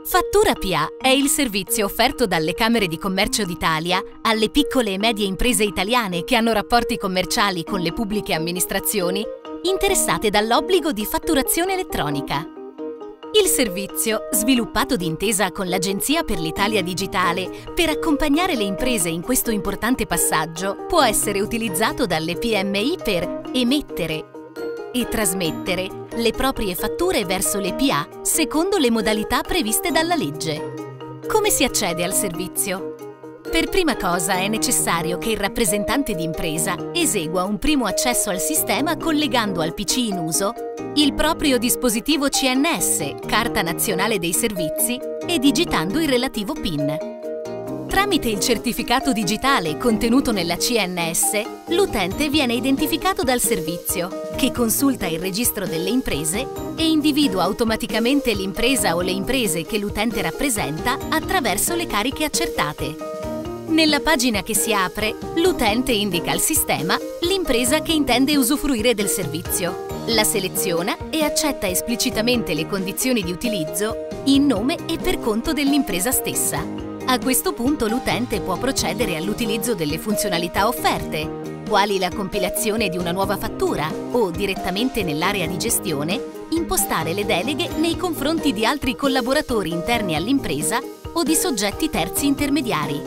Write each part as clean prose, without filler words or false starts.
Fattura PA è il servizio offerto dalle Camere di Commercio d'Italia alle piccole e medie imprese italiane che hanno rapporti commerciali con le pubbliche amministrazioni interessate dall'obbligo di fatturazione elettronica. Il servizio, sviluppato d'intesa con l'Agenzia per l'Italia Digitale per accompagnare le imprese in questo importante passaggio, può essere utilizzato dalle PMI per emettere e trasmettere le proprie fatture verso le PA secondo le modalità previste dalla legge. Come si accede al servizio? Per prima cosa è necessario che il rappresentante d'impresa esegua un primo accesso al sistema collegando al PC in uso il proprio dispositivo CNS, Carta Nazionale dei Servizi, e digitando il relativo PIN. Tramite il certificato digitale contenuto nella CNS, l'utente viene identificato dal servizio, che consulta il registro delle imprese e individua automaticamente l'impresa o le imprese che l'utente rappresenta attraverso le cariche accertate. Nella pagina che si apre, l'utente indica al sistema l'impresa che intende usufruire del servizio, la seleziona e accetta esplicitamente le condizioni di utilizzo in nome e per conto dell'impresa stessa. A questo punto l'utente può procedere all'utilizzo delle funzionalità offerte, quali la compilazione di una nuova fattura o, direttamente nell'area di gestione, impostare le deleghe nei confronti di altri collaboratori interni all'impresa o di soggetti terzi intermediari.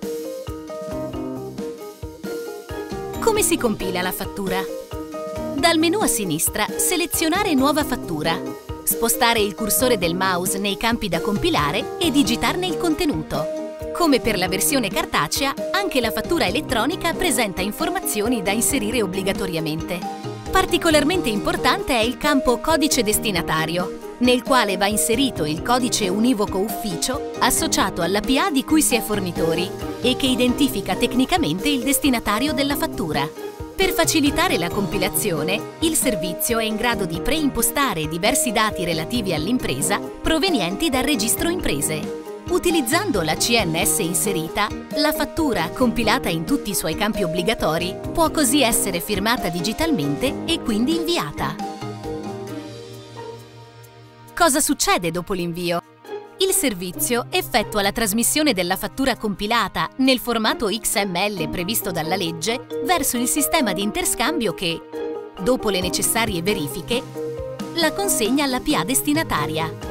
Come si compila la fattura? Dal menu a sinistra selezionare Nuova fattura, spostare il cursore del mouse nei campi da compilare e digitarne il contenuto. Come per la versione cartacea, anche la fattura elettronica presenta informazioni da inserire obbligatoriamente. Particolarmente importante è il campo Codice destinatario, nel quale va inserito il codice univoco ufficio associato alla PA di cui si è fornitori e che identifica tecnicamente il destinatario della fattura. Per facilitare la compilazione, il servizio è in grado di preimpostare diversi dati relativi all'impresa provenienti dal registro imprese. Utilizzando la CNS inserita, la fattura, compilata in tutti i suoi campi obbligatori, può così essere firmata digitalmente e quindi inviata. Cosa succede dopo l'invio? Il servizio effettua la trasmissione della fattura compilata nel formato XML previsto dalla legge verso il sistema di interscambio che, dopo le necessarie verifiche, la consegna alla PA destinataria.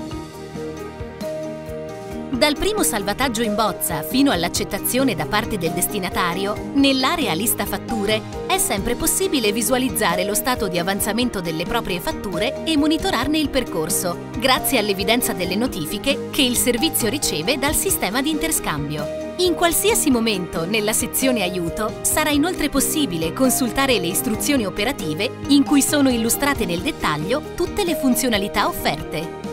Dal primo salvataggio in bozza fino all'accettazione da parte del destinatario, nell'area lista fatture è sempre possibile visualizzare lo stato di avanzamento delle proprie fatture e monitorarne il percorso, grazie all'evidenza delle notifiche che il servizio riceve dal sistema di interscambio. In qualsiasi momento, nella sezione Aiuto, sarà inoltre possibile consultare le istruzioni operative in cui sono illustrate nel dettaglio tutte le funzionalità offerte.